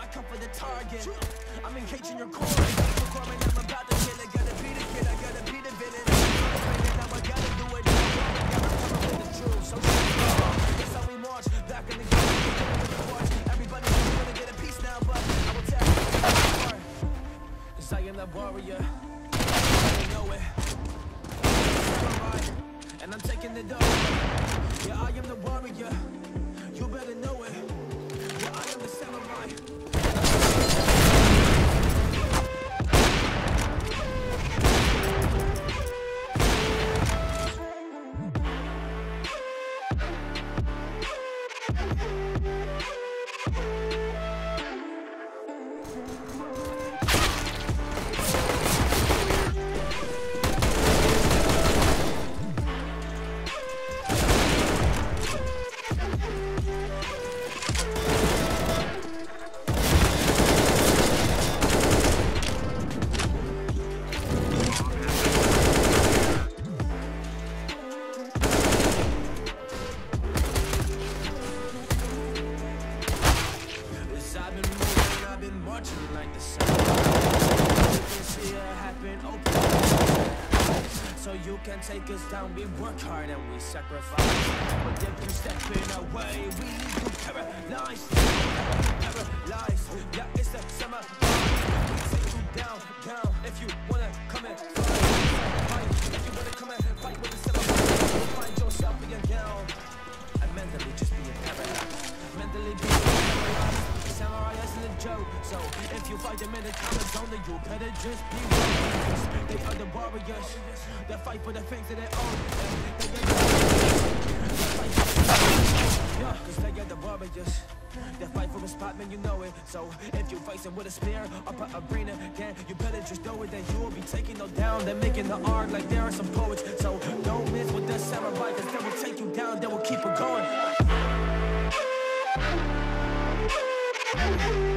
come for the target. I'm engaging your core. Performing, I'm about to kill it. Gotta be the kid, I gotta be the villain. Now I gotta do it. I'm with the truth. So it's how we march back in the game. Everybody's gonna get a piece now, but I will tear it apart. 'Cause I am that warrior. I know it. And I'm taking it over. Yeah, I am the warrior. You better know it. Yeah, I am the samurai. Like the sun, you can see it happen open. So you can take us down. We work hard and we sacrifice. But if you step in our way, we do paralyze. Paralyze. Yeah, it's the summer. We take you down, down. If you wanna come and fight, if you wanna come and fight with the summer, you'll find yourself being down. And mentally just being paralyzed. Mentally being paralyzed. Samurai isn't a joke, so if you fight them in the comment zone, then you better just be warriors. They are the warriors that fight for the things that they own. Yeah, 'cause they are the warriors that fight for a spot, man, you know it. So if you face them with a spear up an arena, then you better just know it. Then you will be taking them down. They're making the art like there are some poets. So don't miss with the samurai, 'cause they will take you down. They will keep it going.